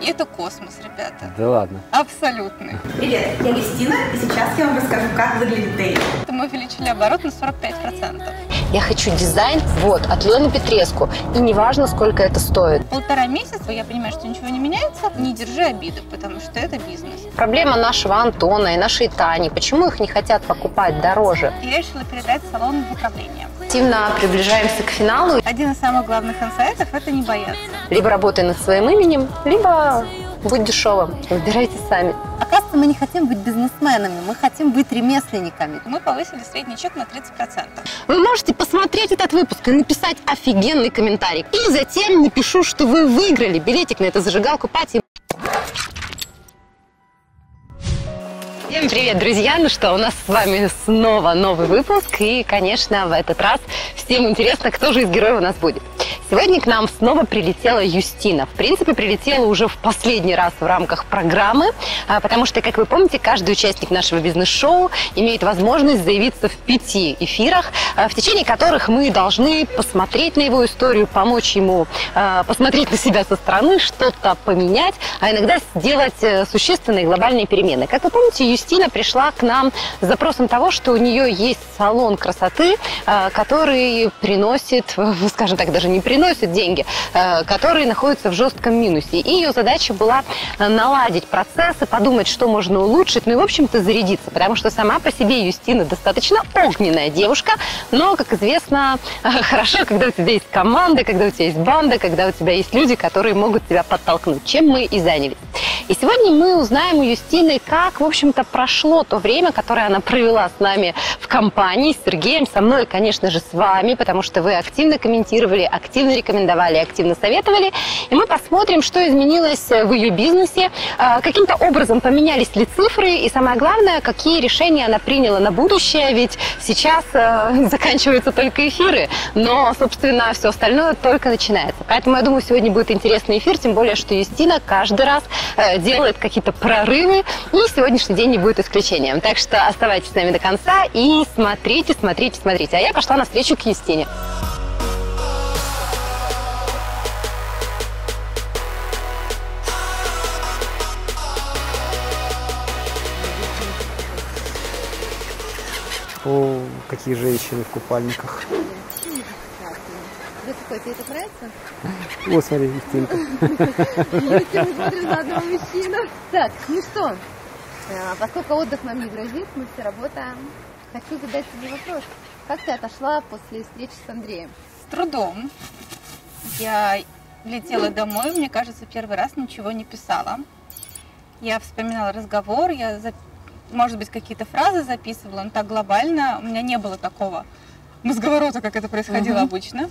И это космос, ребята. Да ладно. Абсолютный. Привет, я Юстина, и сейчас я вам расскажу, как выглядит Дейли. Мы увеличили оборот на 45%. Я хочу дизайн от Лены Петреску. И неважно, сколько это стоит. 1,5 месяца, я понимаю, что ничего не меняется. Не держи обиды, потому что это бизнес. Проблема нашего Антона и нашей Тани. Почему их не хотят покупать дороже? Я решила передать салон в управление. Активно приближаемся к финалу. Один из самых главных инсайтов – это не бояться. Либо работай над своим именем, либо будь дешевым. Выбирайте сами. Оказывается, мы не хотим быть бизнесменами, мы хотим быть ремесленниками. Мы повысили средний чек на 30%. Вы можете посмотреть этот выпуск и написать офигенный комментарий. И затем напишу, что вы выиграли билетик на эту зажигалку пати. Всем привет, друзья! Ну что, у нас с вами снова новый выпуск. И, конечно, в этот раз всем интересно, кто же из героев у нас будет. Сегодня к нам снова прилетела Юстина. В принципе, прилетела уже в последний раз в рамках программы, потому что, как вы помните, каждый участник нашего бизнес-шоу имеет возможность заявиться в 5 эфирах, в течение которых мы должны посмотреть на его историю, помочь ему посмотреть на себя со стороны, что-то поменять, а иногда сделать существенные глобальные перемены. Как вы помните, Юстина пришла к нам с запросом того, что у нее есть салон красоты, который приносит, скажем так, даже не приносит деньги, которые находятся в жестком минусе. И ее задача была наладить процессы, подумать, что можно улучшить, ну и, в общем-то, зарядиться, потому что сама по себе Юстина достаточно огненная девушка, но, как известно, хорошо, когда у тебя есть команда, когда у тебя есть банда, когда у тебя есть люди, которые могут тебя подтолкнуть, чем мы и занялись. И сегодня мы узнаем у Юстины, как, в общем-то, прошло то время, которое она провела с нами в компании, с Сергеем, со мной, конечно же, с вами, потому что вы активно комментировали, активно рекомендовали, активно советовали. И мы посмотрим, что изменилось в ее бизнесе, каким-то образом поменялись ли цифры, и самое главное, какие решения она приняла на будущее, ведь сейчас заканчиваются только эфиры, но, собственно, все остальное только начинается. Поэтому, я думаю, сегодня будет интересный эфир, тем более, что Юстина каждый раз делает какие-то прорывы, и сегодняшний день не будет исключением. Так что оставайтесь с нами до конца и смотрите, смотрите, смотрите. А я пошла навстречу к Юстине. О, какие женщины в купальниках. Да какой, тебе это нравится? Вот, смотри, Юстинка. Мы смотрим на одного мужчину. Так, ну что, поскольку отдых нам не грозит, мы все работаем. Хочу задать тебе вопрос. Как ты отошла после встречи с Андреем? С трудом. Я летела домой, мне кажется, первый раз ничего не писала. Я вспоминала разговор, может быть, какие-то фразы записывала, но так глобально у меня не было такого мозговорота, как это происходило обычно.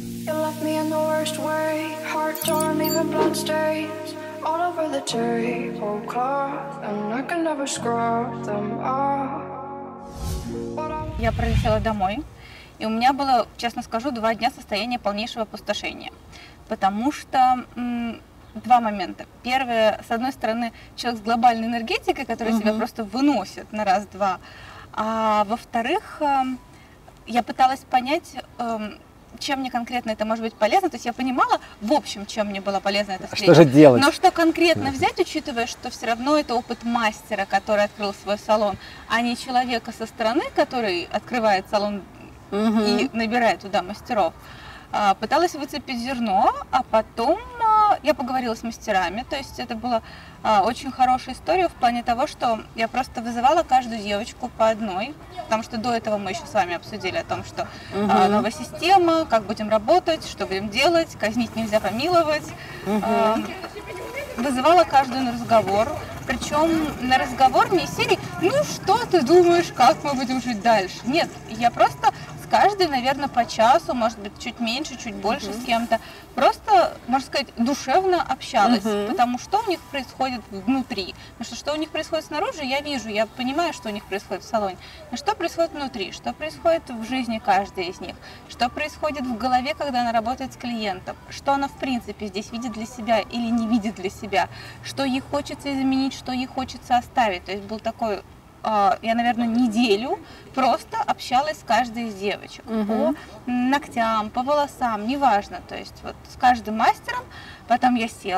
Я прилетела домой, и у меня было, честно скажу, 2 дня состояния полнейшего опустошения, потому что два момента. Первое, с одной стороны, человек с глобальной энергетикой, который себя просто выносит на раз-два, а во-вторых, я пыталась понять, чем мне конкретно это может быть полезно. То есть я понимала, в общем, чем мне была полезна эта встреча. Что же делать? Но что конкретно взять, учитывая, что все равно это опыт мастера, который открыл свой салон, а не человека со стороны, который открывает салон и набирает туда мастеров. Пыталась выцепить зерно, а потом я поговорила с мастерами. То есть это была очень хорошая история в плане того, что я просто вызывала каждую девочку по одной, потому что до этого мы еще с вами обсудили о том, что новая система, как будем работать, что будем делать, казнить нельзя, помиловать. Вызывала каждую на разговор, причем на разговор не из серии «Ну что ты думаешь, как мы будем жить дальше?» Нет, я просто с каждой, наверное, по часу, может быть, чуть меньше, чуть больше с кем-то, просто, можно сказать, душевно общалась, потому что у них происходит внутри. Потому что у них происходит снаружи, я вижу, я понимаю, что у них происходит в салоне. Но что происходит внутри, что происходит в жизни каждой из них, что происходит в голове, когда она работает с клиентом, что она, в принципе, здесь видит для себя или не видит для себя, что ей хочется изменить, что ей хочется оставить. То есть был такой... Я, наверное, неделю просто общалась с каждой из девочек по ногтям, по волосам, неважно. То есть вот с каждым мастером. Потом я села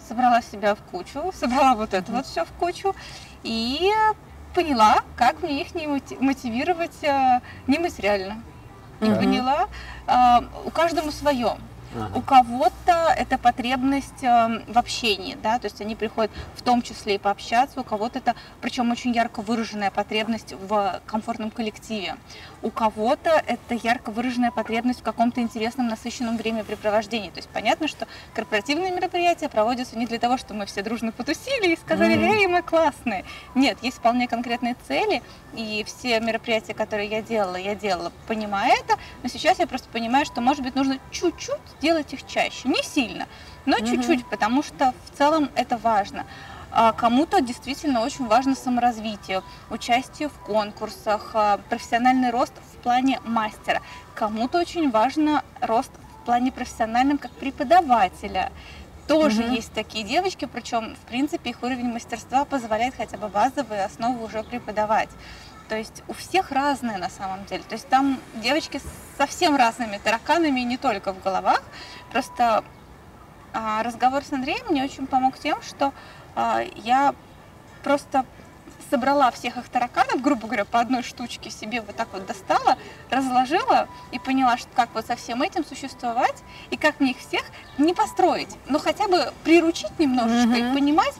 собрала себя в кучу, собрала вот это вот все в кучу и поняла, как мне их не мотивировать нематериально. И поняла, у каждого свое. У кого-то это потребность в общении, да, то есть они приходят в том числе и пообщаться, у кого-то это, причем очень ярко выраженная потребность в комфортном коллективе, у кого-то это ярко выраженная потребность в каком-то интересном, насыщенном времяпрепровождении. То есть понятно, что корпоративные мероприятия проводятся не для того, чтобы мы все дружно потусили и сказали: «Эй, мы классные». Нет, есть вполне конкретные цели, и все мероприятия, которые я делала, понимая это, но сейчас я просто понимаю, что, может быть, нужно чуть-чуть делать их чаще, не сильно, но чуть-чуть, потому что в целом это важно. А кому-то действительно очень важно саморазвитие, участие в конкурсах, профессиональный рост в плане мастера. Кому-то очень важно рост в плане профессиональном как преподавателя. Тоже есть такие девочки, причем, в принципе, их уровень мастерства позволяет хотя бы базовые основы уже преподавать. То есть у всех разное на самом деле. То есть там девочки с совсем разными тараканами, и не только в головах. Просто разговор с Андреем мне очень помог тем, что я просто собрала всех их тараканов, грубо говоря, по одной штучке себе вот так вот достала, разложила и поняла, что как вот со всем этим существовать и как мне их всех не построить, но хотя бы приручить немножечко и понимать,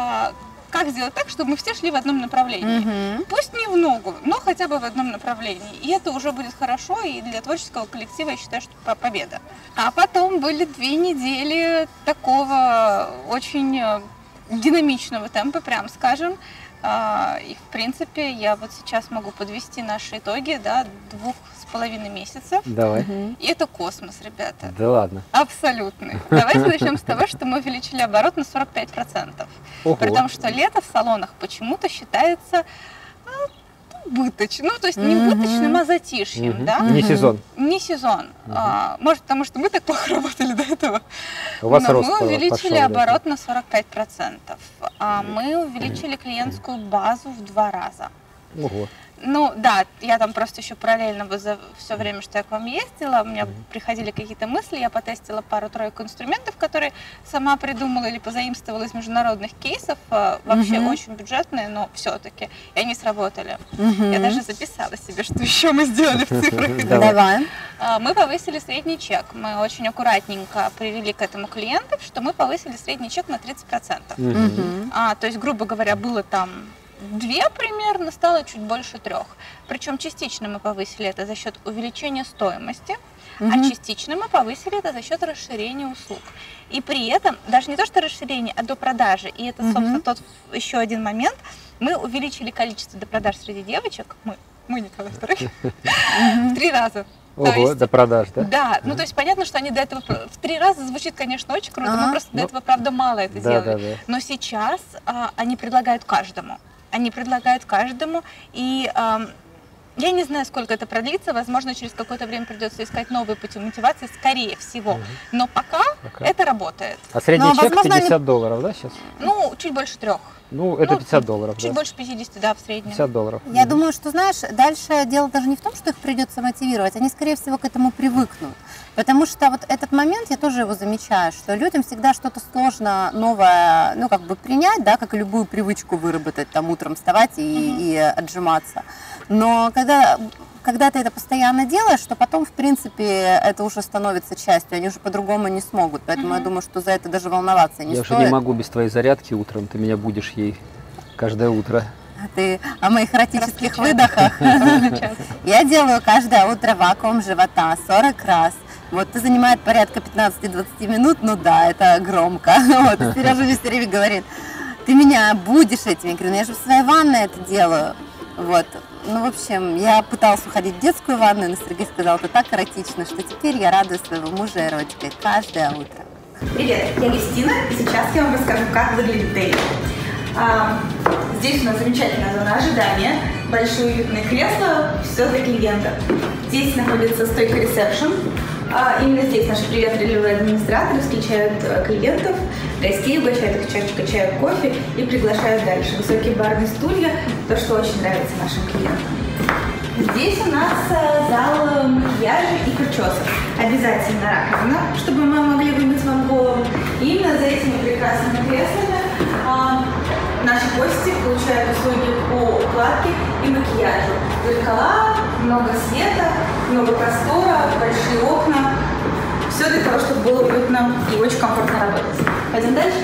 как сделать так, чтобы мы все шли в одном направлении. Пусть не в ногу, но хотя бы в одном направлении. И это уже будет хорошо, и для творческого коллектива я считаю, что победа. А потом были 2 недели такого очень динамичного темпа, прям скажем. И, в принципе, я вот сейчас могу подвести наши итоги, да, 2,5 месяцев. Давай. И это космос, ребята. Да ладно. Абсолютный. Давайте начнем с того, что мы увеличили оборот на 45%. Ого. При том, что лето в салонах почему-то считается убыточным, ну, то есть не убыточным, а затишьем, да? Не сезон. Не сезон. Может, потому что мы так плохо работали до этого. У вас Но рост мы увеличили пошел, да. оборот на 45%. А мы увеличили клиентскую базу в 2 раза. Ого. Ну да, я там просто еще параллельно за все время, что я к вам ездила, у меня приходили какие-то мысли, я потестила пару-тройку инструментов, которые сама придумала или позаимствовала из международных кейсов, вообще очень бюджетные, но все-таки, и они сработали. Я даже записала себе, что еще мы сделали в цифрах. Давай. Мы повысили средний чек, мы очень аккуратненько привели к этому клиентов, что мы повысили средний чек на 30%. То есть, грубо говоря, было там 2 примерно, стало чуть больше 3. Причем частично мы повысили это за счет увеличения стоимости, а частично мы повысили это за счет расширения услуг. И при этом, даже не то что расширение, а до продажи. И это, собственно, тот еще один момент. Мы увеличили количество допродаж среди девочек, мы Николай II, в 3 раза. Ого, до продаж, да? Да, ну то есть понятно, что они до этого в 3 раза звучит, конечно, очень круто, мы просто до этого, правда, мало это делали. Но сейчас они предлагают каждому. Они предлагают каждому, и я не знаю, сколько это продлится, возможно, через какое-то время придется искать новые пути мотивации, скорее всего, но пока это работает. А средний чек $50, да, сейчас? Ну, чуть больше 3. Ну, это $50, чуть больше 50, да, в среднем. $50. Я думаю, что, знаешь, дальше дело даже не в том, что их придется мотивировать, они, скорее всего, к этому привыкнут. Потому что вот этот момент, я тоже его замечаю, что людям всегда что-то сложно новое, ну, как бы принять, да, как и любую привычку выработать, там, утром вставать и отжиматься. Но когда ты это постоянно делаешь, то потом, в принципе, это уже становится частью, они уже по-другому не смогут. Поэтому я думаю, что за это даже волноваться не стоит. Я уже не могу без твоей зарядки утром, ты меня будешь ей каждое утро. Ты о моих эротических выдохах. Я делаю каждое утро вакуум живота 40 раз. Вот, это занимает порядка 15-20 минут, ну да, это громко. Вот, и Сережа мне все время говорит: ты меня будешь этим? Я говорю: ну я же в своей ванной это делаю. Вот, ну, в общем, я пыталась уходить в детскую ванную, но Сергей сказал: это так эротично, что теперь я радую своего мужа эротикой каждое утро. Привет, я Кристина, и сейчас я вам расскажу, как выглядит Дейли. Здесь у нас замечательная зона ожидания, большие уютные кресла, все для клиента. Здесь находится стойка ресепшн. Именно здесь наши приветливые администраторы встречают клиентов, гостей, угощают их чашечкой чая, кофе и приглашают дальше. Высокие барные стулья, то, что очень нравится нашим клиентам. Здесь у нас зал макияжа и расчесок. Обязательно раковина, чтобы мы могли вымыть вам голову. И именно за этими прекрасными креслами наши гости получают услуги по укладке и макияжу. Зеркала, много света, много простора, большие окна. Все для того, чтобы было уютно и очень комфортно работать. Пойдем дальше?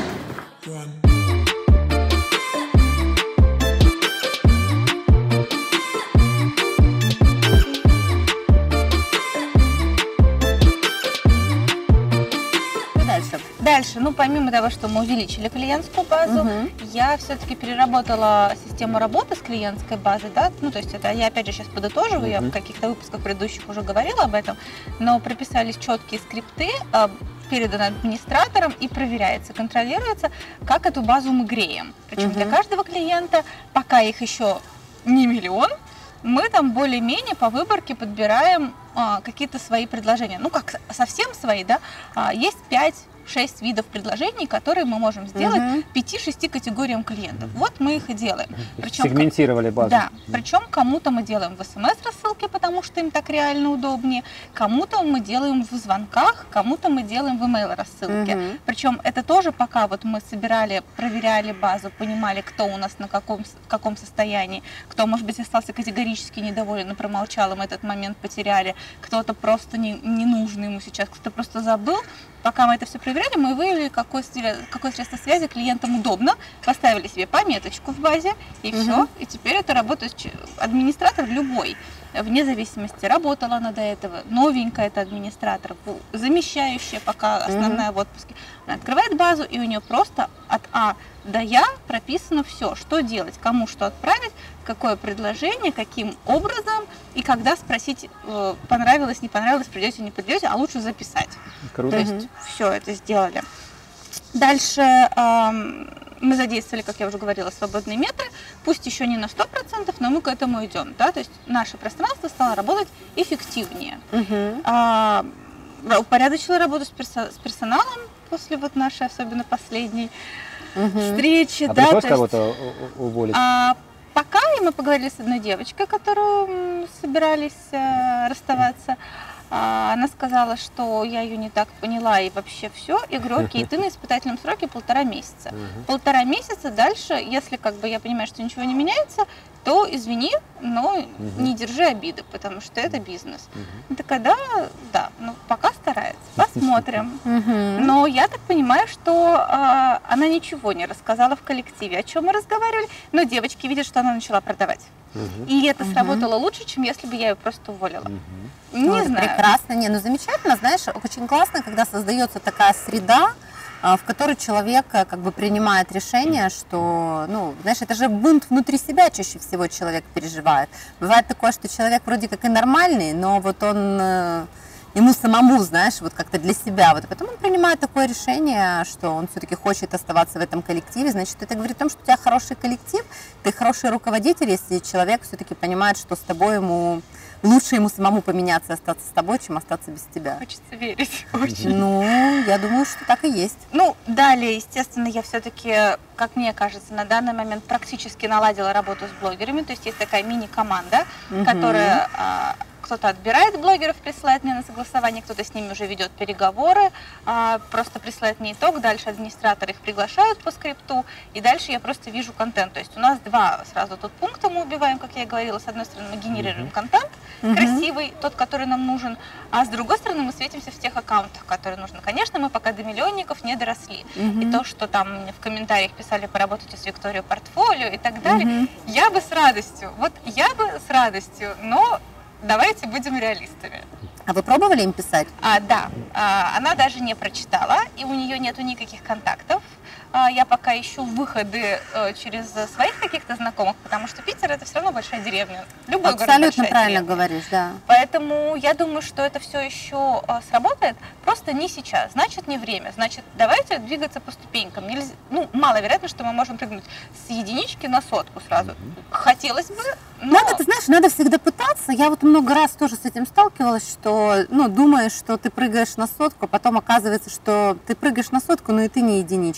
Дальше, ну, помимо того, что мы увеличили клиентскую базу, я все-таки переработала систему работы с клиентской базой, да, ну, то есть это я опять же сейчас подытоживаю, я в каких-то выпусках предыдущих уже говорила об этом, но прописались четкие скрипты, переданы администраторам и проверяется, контролируется, как эту базу мы греем. Причем для каждого клиента, пока их еще не миллион, мы там более-менее по выборке подбираем какие-то свои предложения. Ну, как совсем свои, да, есть 5-6 видов предложений, которые мы можем сделать 5-6 категориям клиентов. Вот мы их и делаем. Причем, сегментировали базу. Да, причем кому-то мы делаем в СМС-рассылке, потому что им так реально удобнее, кому-то мы делаем в звонках, кому-то мы делаем в email-рассылке. Причем это тоже пока вот мы собирали, проверяли базу, понимали, кто у нас в каком состоянии, кто, может быть, остался категорически недоволен и промолчал, и мы этот момент потеряли, кто-то просто не нужный ему сейчас, кто-то просто забыл. Пока мы это все проверяли, мы выявили, какое средство связи клиентам удобно, поставили себе пометочку в базе, и все. И теперь это работает администратор любой, вне зависимости, работала она до этого, новенькая это администратор, замещающая пока основная в отпуске. Она открывает базу, и у нее просто от А до Я прописано все, что делать, кому что отправить, какое предложение, каким образом, и когда спросить, понравилось, не понравилось, придете, не придете, а лучше записать. Круто. То есть все это сделали. Дальше мы задействовали, как я уже говорила, свободные метры, пусть еще не на 100%, но мы к этому идем. Да? То есть наше пространство стало работать эффективнее. Упорядочила работу с персоналом после вот нашей, особенно последней встречи. Да, пришлось кого-то уволить? Пока мы поговорили с одной девочкой, которую собирались расставаться. Она сказала, что я ее не так поняла и вообще все. И говорю, окей, ты на испытательном сроке 1,5 месяца. 1,5 месяца дальше, если как бы я понимаю, что ничего не меняется, то извини, но не держи обиды, потому что это бизнес. Я такая, да, ну пока старается, посмотрим. Но я так понимаю, что она ничего не рассказала в коллективе, о чем мы разговаривали, но девочки видят, что она начала продавать. И это сработало лучше, чем если бы я ее просто уволила. Не знаю. Прекрасно, ну замечательно, знаешь, очень классно, когда создается такая среда, в которой человек как бы принимает решение, что, ну, знаешь, это же бунт внутри себя чаще всего человек переживает. Бывает такое, что человек вроде как и нормальный, но вот он, ему самому, знаешь, вот как-то для себя, вот, и потом он принимает такое решение, что он все-таки хочет оставаться в этом коллективе, значит, это говорит о том, что у тебя хороший коллектив, ты хороший руководитель, если человек все-таки понимает, что с тобой лучше ему самому поменяться, остаться с тобой, чем остаться без тебя. Хочется верить очень. Ну, я думаю, что так и есть. Ну, далее, естественно, я все-таки, как мне кажется, на данный момент практически наладила работу с блогерами. То есть есть такая мини-команда, которая кто-то отбирает блогеров, присылает мне на согласование, кто-то с ними уже ведет переговоры, просто присылает мне итог, дальше администраторы их приглашают по скрипту, и дальше я просто вижу контент. То есть у нас два сразу тут пункта мы убиваем, как я и говорила. С одной стороны, мы генерируем контент красивый, тот, который нам нужен, а с другой стороны, мы светимся в тех аккаунтах, которые нужны. Конечно, мы пока до миллионников не доросли. И то, что там мне в комментариях писали, поработайте с Викторией портфолио и так далее, я бы с радостью, но давайте будем реалистами. А вы пробовали им писать? Да, она даже не прочитала, и у нее нету никаких контактов. Я пока ищу выходы через своих каких-то знакомых, потому что Питер это все равно большая деревня. Любой город большая абсолютно правильно деревня. говоришь, да. Поэтому я думаю, что это все еще сработает, просто не сейчас, значит не время, значит давайте двигаться по ступенькам. Нельзя, ну, маловероятно, что мы можем прыгнуть с единички на сотку сразу. Хотелось бы, но... Надо, ты знаешь, надо всегда пытаться. Я вот много раз тоже с этим сталкивалась, что, ну, думаешь, что ты прыгаешь на сотку, потом оказывается, что ты прыгаешь на сотку, но и ты не единичка, знаешь,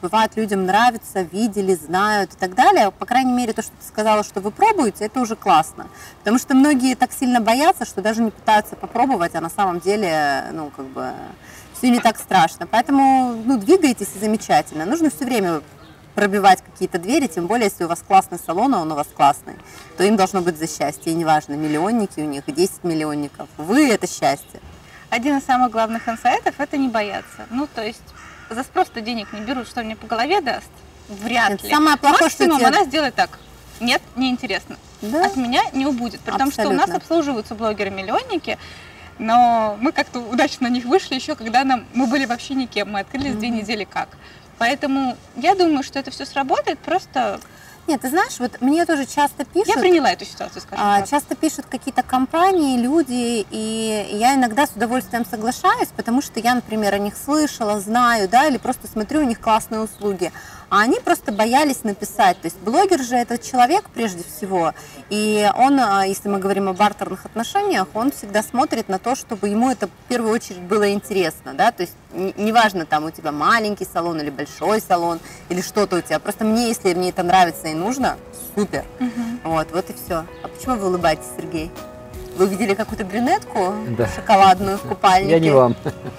бывает, людям нравится, видели, знают и так далее. По крайней мере, то, что ты сказала, что вы пробуете, это уже классно. Потому что многие так сильно боятся, что даже не пытаются попробовать, а на самом деле, ну, как бы, все не так страшно. Поэтому, ну, двигайтесь и замечательно. Нужно все время пробивать какие-то двери, тем более, если у вас классный салон, а он у вас классный, то им должно быть за счастье. И неважно, миллионники у них, 10 миллионников. Вы – это счастье. Один из самых главных инсайтов – это не бояться. Ну, то есть за спрос-то денег не берут, что мне по голове даст? Вряд ли. Самое плохое, максимум что она сделает так. Нет, неинтересно. Да? От меня не убудет. При том, что у нас Абсолютно. обслуживаются блогеры-миллионники, но мы как-то удачно на них вышли еще, когда мы были вообще никем. Мы открылись 2 недели как. Поэтому я думаю, что это все сработает, просто... Нет, ты знаешь, вот мне тоже часто пишут... Я приняла эту ситуацию, скажем так. Часто пишут какие-то компании, люди, и я иногда с удовольствием соглашаюсь, потому что я, например, о них слышала, знаю, да, или просто смотрю, у них классные услуги. А они просто боялись написать. То есть блогер же это человек прежде всего, и он, если мы говорим о бартерных отношениях, он всегда смотрит на то, чтобы ему это в первую очередь было интересно, да, то есть неважно, там у тебя маленький салон или большой салон, или что-то у тебя, просто мне, если мне это нравится и нужно, супер. Вот и все. А почему вы улыбаетесь, Сергей? Вы увидели какую-то брюнетку Да. шоколадную в купальнике? Я не вам.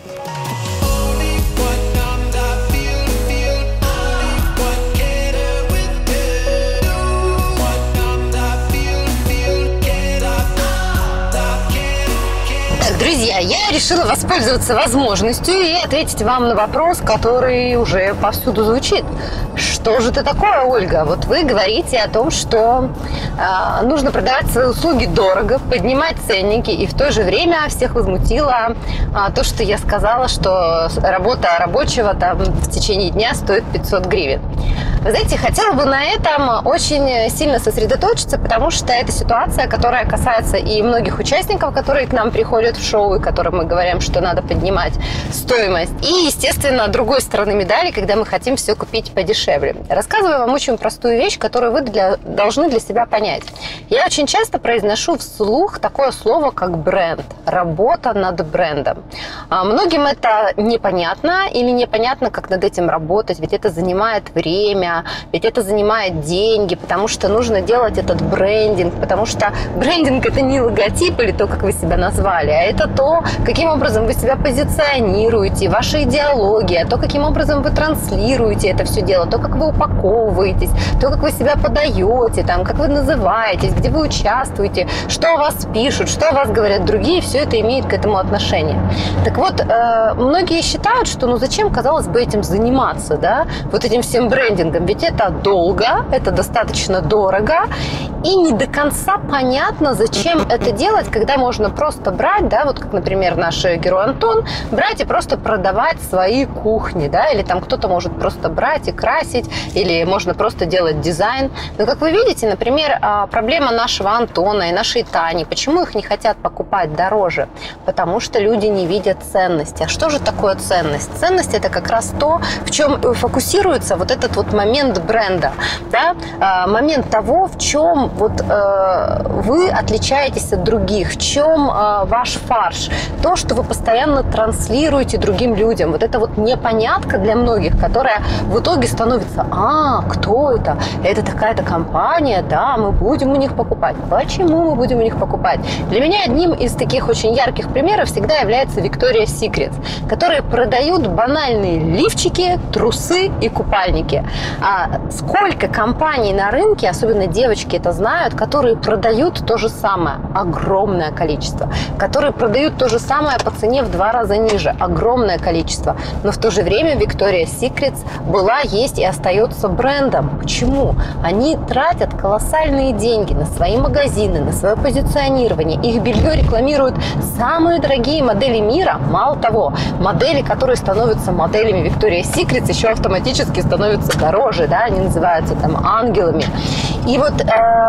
Друзья, я решила воспользоваться возможностью и ответить вам на вопрос, который уже повсюду звучит. Что же это такое, Ольга? Вот вы говорите о том, что нужно продавать свои услуги дорого, поднимать ценники, и в то же время всех возмутило то, что я сказала, что работа рабочего там в течение дня стоит 500 гривен. Вы знаете, хотела бы на этом очень сильно сосредоточиться, потому что это ситуация, которая касается и многих участников, которые к нам приходят в шоу, и которым мы говорим, что надо поднимать стоимость. И, естественно, другой стороны медали, когда мы хотим все купить подешевле. Рассказываю вам очень простую вещь, которую вы должны для себя понять. Я очень часто произношу вслух такое слово, как бренд. Работа над брендом. Многим это непонятно или непонятно, как над этим работать, ведь это занимает время, ведь это занимает деньги, потому что нужно делать этот брендинг, потому что брендинг – это не логотип или то, как вы себя назвали, а это то, каким образом вы себя позиционируете, ваша идеология, то, каким образом вы транслируете это все дело, то, как вы упаковываетесь, то, как вы себя подаете, там, как вы называетесь, где вы участвуете, что о вас пишут, что о вас говорят другие, все это имеет к этому отношение. Так вот, многие считают, что ну зачем, казалось бы, этим заниматься, да, вот этим всем брендингом, ведь это долго, это достаточно дорого, и не до конца понятно, зачем это делать, когда можно просто брать, да, вот как, например, наш герой Антон, брать и просто продавать свои кухни, да, или там кто-то может просто брать и красить, или можно просто делать дизайн. Но, как вы видите, например, проблема нашего Антона и нашей Тани, почему их не хотят покупать дороже? Потому что люди не видят ценности. А что же такое ценность? Ценность – это как раз то, в чем фокусируется вот этот вот момент бренда, да? Момент того, в чем вот вы отличаетесь от других, в чем ваш фарш, то, что вы постоянно транслируете другим людям. Вот это вот непонятка для многих, которая в итоге становится: кто это? Это такая-то компания, да, мы будем у них покупать. Почему мы будем у них покупать? Для меня одним из таких очень ярких примеров всегда является Victoria's Secret, которые продают банальные лифчики, трусы и купальники. Сколько компаний на рынке, особенно девочки это знают, которые продают то же самое, огромное количество, которые продают то же самое по цене в 2 раза ниже, огромное количество. Но в то же время Victoria's Secret была, есть и остается брендом. Почему? Они тратят колоссальные деньги на свои магазины, на свое позиционирование. Их белье рекламируют самые дорогие модели мира. Мало того, модели, которые становятся моделями Victoria's Secret, еще автоматически становятся дороже, да, они называются там ангелами. И вот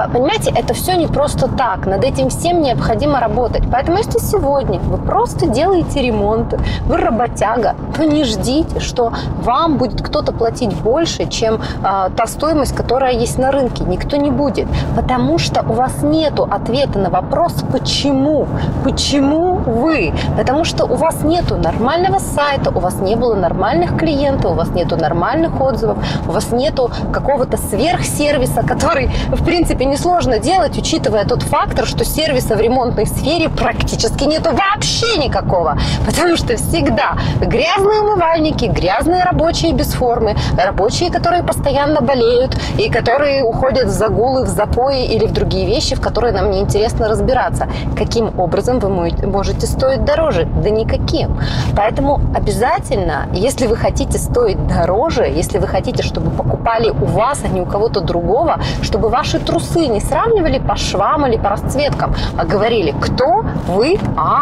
Понимаете, это все не просто так. Над этим всем необходимо работать. Поэтому если сегодня вы просто делаете ремонт, вы работяга, то не ждите, что вам будет кто-то платить больше, чем та стоимость, которая есть на рынке. Никто не будет. Потому что у вас нет ответа на вопрос «почему?». Почему вы? Потому что у вас нет нормального сайта, у вас не было нормальных клиентов, у вас нет нормальных отзывов, у вас нет какого-то сверхсервиса, который, в принципе, несложно делать, учитывая тот фактор, что сервиса в ремонтной сфере практически нету вообще никакого. Потому что всегда грязные умывальники, грязные рабочие без формы, рабочие, которые постоянно болеют и которые уходят в загулы, в запои или в другие вещи, в которые нам неинтересно разбираться. Каким образом вы можете стоить дороже? Да никаким. Поэтому обязательно, если вы хотите стоить дороже, если вы хотите, чтобы покупали у вас, а не у кого-то другого, чтобы ваши трусы не сравнивали по швам или по расцветкам, а говорили, кто вы?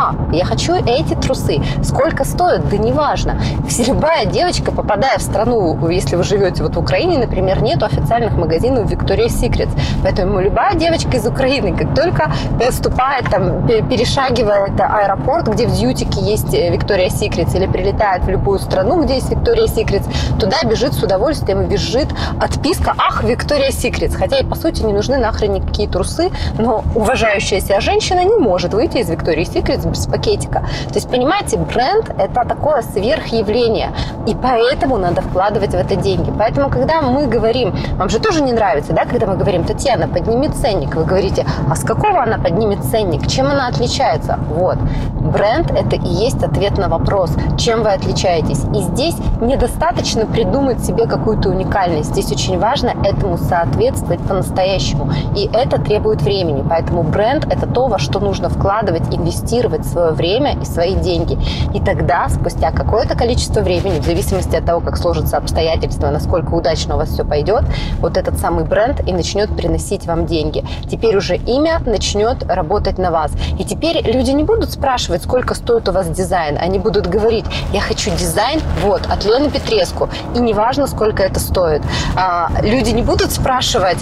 Я хочу эти трусы. Сколько стоят? Да неважно. Любая девочка, попадая в страну, если вы живете вот в Украине, например, нету официальных магазинов Victoria's Secret. Поэтому любая девочка из Украины, как только поступает, там, перешагивает аэропорт, где в Дьютике есть Victoria's Secret, или прилетает в любую страну, где есть Victoria's Secret, туда бежит с удовольствием и визжит отписка «Ах, Victoria's Secret». Хотя и по сути не нужны нахрен никакие трусы, но уважающая себя женщина не может выйти из Victoria's Secret без пакетика. То есть, понимаете, бренд – это такое сверхъявление, и поэтому надо вкладывать в это деньги. Поэтому, когда мы говорим, вам же тоже не нравится, да, когда мы говорим, Татьяна, подними ценник, вы говорите, а с какого она поднимет ценник, чем она отличается? Вот, бренд – это и есть ответ на вопрос, чем вы отличаетесь. И здесь недостаточно придумать себе какую-то уникальность, здесь очень важно этому соответствовать по-настоящему, и это требует времени. Поэтому бренд – это то, во что нужно вкладывать, инвестировать свое время и свои деньги. И тогда, спустя какое-то количество времени, в зависимости от того, как сложатся обстоятельства, насколько удачно у вас все пойдет, вот этот самый бренд и начнет приносить вам деньги. Теперь уже имя начнет работать на вас. И теперь люди не будут спрашивать, сколько стоит у вас дизайн. Они будут говорить, я хочу дизайн вот, от Лены Петреску. И неважно, сколько это стоит. Люди не будут спрашивать,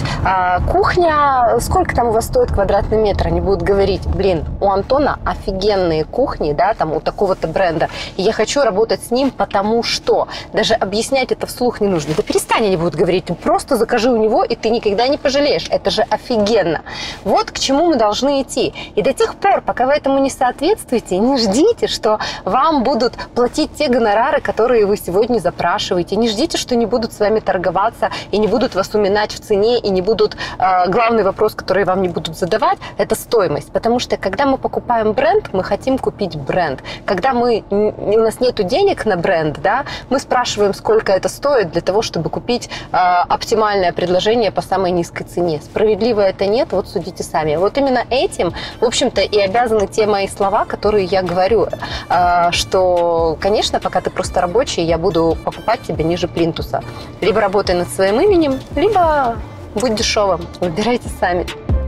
кухня, сколько там у вас стоит квадратный метр. Они будут говорить, блин, у Антона офигенные кухни, да, там у такого-то бренда. И я хочу работать с ним, потому что. Даже объяснять это вслух не нужно. Да перестань, они будут говорить, ты просто закажи у него, и ты никогда не пожалеешь. Это же офигенно. Вот к чему мы должны идти. И до тех пор, пока вы этому не соответствуете, не ждите, что вам будут платить те гонорары, которые вы сегодня запрашиваете. Не ждите, что не будут с вами торговаться и не будут вас уминать в цене, и не будут... главный вопрос, который вам не будут задавать, это стоимость. Потому что, когда мы покупаем бренд, мы хотим купить бренд. Когда у нас нет денег на бренд, да, мы спрашиваем, сколько это стоит для того, чтобы купить оптимальное предложение по самой низкой цене. Справедливо это нет, вот судите сами. Вот именно этим, в общем-то, и обязаны те мои слова, которые я говорю, что, конечно, пока ты просто рабочий, я буду покупать тебя ниже плинтуса. Либо работай над своим именем, либо будь дешевым. Выбирайте сами.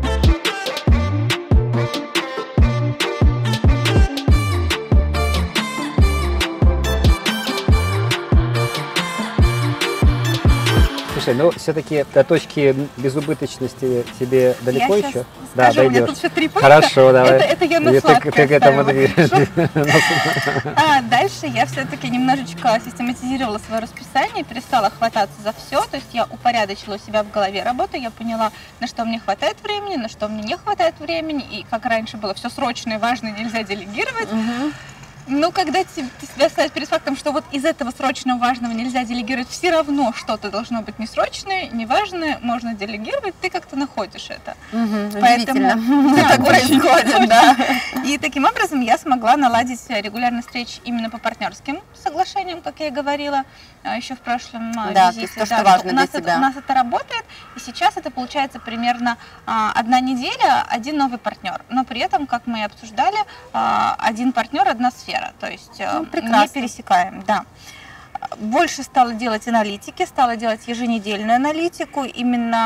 Слушай, ну все-таки до точки безубыточности тебе далеко я еще? Да, дойдешь. У меня тут еще 3 пункта. Хорошо, давай. Это я на сладкое Ты к этому оставила. движешься. Дальше я все-таки немножечко систематизировала свое расписание, перестала хвататься за все, то есть я упорядочила у себя в голове работу, я поняла, на что мне хватает времени, на что мне не хватает времени, и как раньше было все срочное, важное, нельзя делегировать. Но когда ты себя ставишь перед фактом, что вот из этого срочного, важного нельзя делегировать, все равно что-то должно быть несрочное, неважное, можно делегировать, ты как-то находишь это. Поэтому так происходит, да. И таким образом я смогла наладить регулярные встречи именно по партнерским соглашениям, как я и говорила еще в прошлом визите. То, что важно для тебя. У нас это работает, и сейчас это получается примерно 1 неделя, 1 новый партнер. Но при этом, как мы и обсуждали, 1 партнер, 1 сфера. То есть не пересекаем, да. Больше стала делать аналитики, стала делать еженедельную аналитику, именно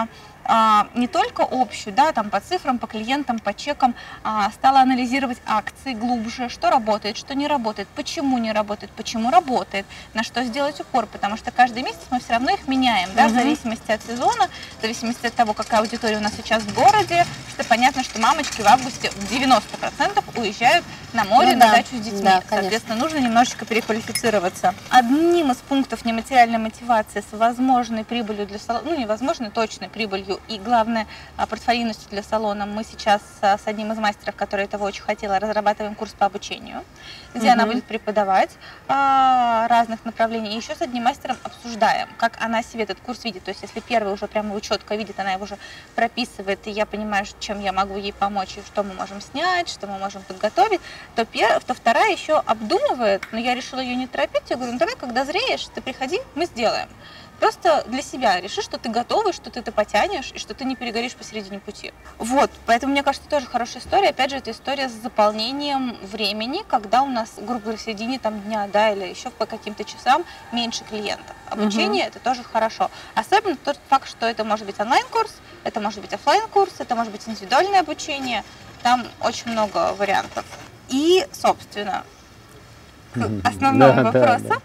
не только общую, да, там по цифрам, по клиентам, по чекам, стала анализировать акции глубже, что работает, что не работает, почему не работает, почему работает, на что сделать упор, потому что каждый месяц мы все равно их меняем, да, в зависимости от сезона, в зависимости от того, какая аудитория у нас сейчас в городе, что понятно, что мамочки в августе 90% уезжают на море, на дачу с детьми. Да, соответственно, нужно немножечко переквалифицироваться. Одним из пунктов нематериальной мотивации с возможной прибылью для салона, ну, невозможной, точной прибылью и, главное, портфолийностью для салона, мы сейчас с одним из мастеров, который этого очень хотела, разрабатываем курс по обучению, где она будет преподавать разных направлений. И еще с одним мастером обсуждаем, как она себе этот курс видит. То есть, если первый уже прямо его четко видит, она его уже прописывает, и я понимаю, чем я могу ей помочь, и что мы можем снять, что мы можем подготовить, то вторая еще обдумывает, но я решила ее не торопить. Я говорю, ну давай, когда зреешь, ты приходи, мы сделаем. Просто для себя реши, что ты готова, что ты это потянешь, и что ты не перегоришь посередине пути. Вот, поэтому, мне кажется, тоже хорошая история. Опять же, это история с заполнением времени, когда у нас, грубо говоря, в середине там, дня, да, или еще по каким-то часам меньше клиентов. Обучение это тоже хорошо. Особенно тот факт, что это может быть онлайн-курс, это может быть офлайн-курс, это может быть индивидуальное обучение. Там очень много вариантов. И, собственно, к основному вопросу.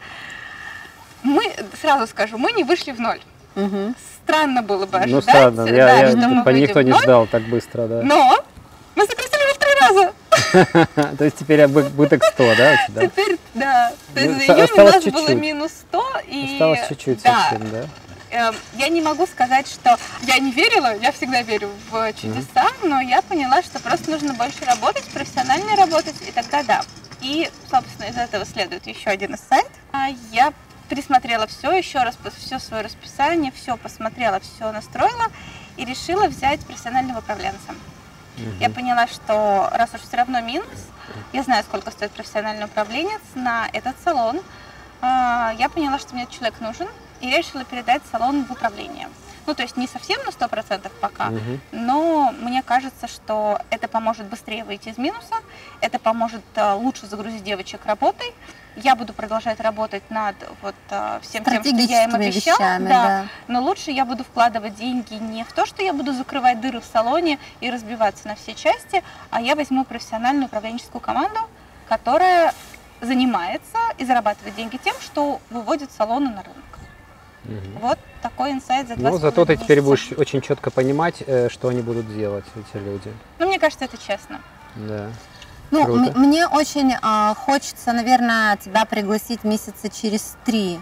Мы, сразу скажу, мы не вышли в ноль. Странно было бы ожидать, странно. что мы выйдем никто в не ноль, ждал так быстро, да. но мы сократили в 3 раза. То есть теперь убыток 100, да, у тебя? Теперь, да. То есть за июнь у нас было минус 100. И осталось чуть-чуть совсем, да? Я не могу сказать, что я не верила, я всегда верю в чудеса, но я поняла, что просто нужно больше работать, профессионально работать, и тогда да. И, собственно, из этого следует еще один инсайт. Я пересмотрела все, еще раз все свое расписание, все посмотрела, все настроила и решила взять профессионального управленца. Я поняла, что раз уж все равно минус, я знаю, сколько стоит профессиональный управленец на этот салон, я поняла, что мне этот человек нужен, и я решила передать салон в управление. Ну, то есть не совсем на 100% пока, но мне кажется, что это поможет быстрее выйти из минуса, это поможет лучше загрузить девочек работой. Я буду продолжать работать над всем тем, что я им обещала, вещами, да. Но лучше я буду вкладывать деньги не в то, что я буду закрывать дыры в салоне и разбиваться на все части, а я возьму профессиональную управленческую команду, которая занимается и зарабатывает деньги тем, что выводит салоны на рынок. Вот такой инсайт за 2,5 месяца. Зато ты теперь будешь очень четко понимать, что они будут делать, эти люди. Ну, мне кажется, это честно. Да. Ну, Круто. мне очень хочется, наверное, тебя пригласить месяца через 3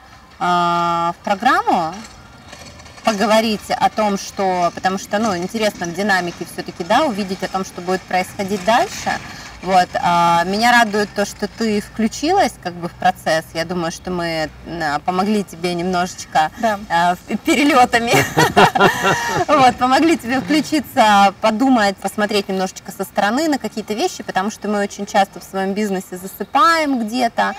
в программу, поговорить о том, что, потому что, ну, интересно в динамике все-таки, да, увидеть о том, что будет происходить дальше. Вот, меня радует то, что ты включилась как бы в процесс. Я думаю, что мы помогли тебе немножечко перелетами. Вот, помогли тебе включиться, подумать, посмотреть немножечко со стороны на какие-то вещи, потому что мы очень часто в своем бизнесе засыпаем где-то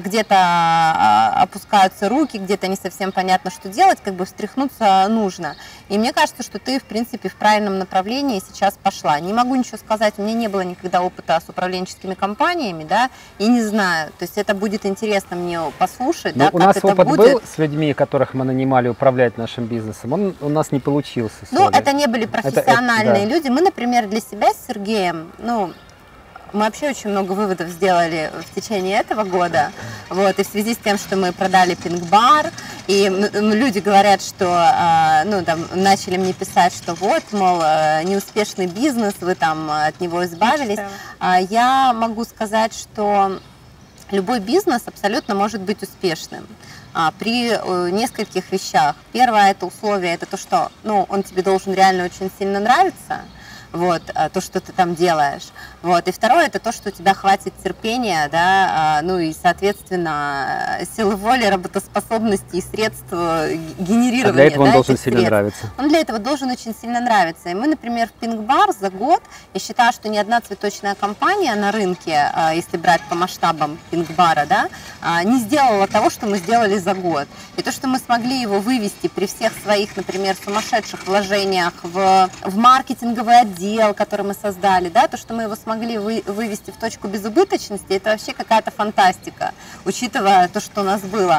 опускаются руки, где-то не совсем понятно, что делать, как бы встряхнуться нужно. И мне кажется, что ты, в принципе, в правильном направлении сейчас пошла. Не могу ничего сказать, у меня не было никогда опыта с управленческими компаниями, да, и не знаю, то есть это будет интересно мне послушать, да, у нас опыт был с людьми, которых мы нанимали управлять нашим бизнесом, он у нас не получился. Ну, это не были профессиональные люди. Мы, например, для себя с Сергеем, ну, мы вообще очень много выводов сделали в течение этого года, вот, и в связи с тем, что мы продали Пинк-бар, и люди говорят, что, ну, там, начали мне писать, что вот, мол, неуспешный бизнес, вы там от него избавились. Я могу сказать, что любой бизнес абсолютно может быть успешным при нескольких вещах. Первое, это условие, это то, что, ну, он тебе должен реально очень сильно нравиться, вот, то, что ты там делаешь. Вот. И второе, это то, что у тебя хватит терпения, да, ну и, соответственно, силы воли, работоспособности и средств генерирования. Для этого он должен сильно нравиться. Он для этого должен очень сильно нравиться. И мы, например, в Пинк-бар за год, я считаю, что ни одна цветочная компания на рынке, если брать по масштабам Пинк-бара, да, не сделала того, что мы сделали за год. И то, что мы смогли его вывести при всех своих, например, сумасшедших вложениях в маркетинговый отдел, который мы создали, да, то, что мы его смогли вывести в точку безубыточности, это вообще какая-то фантастика, учитывая то, что у нас было.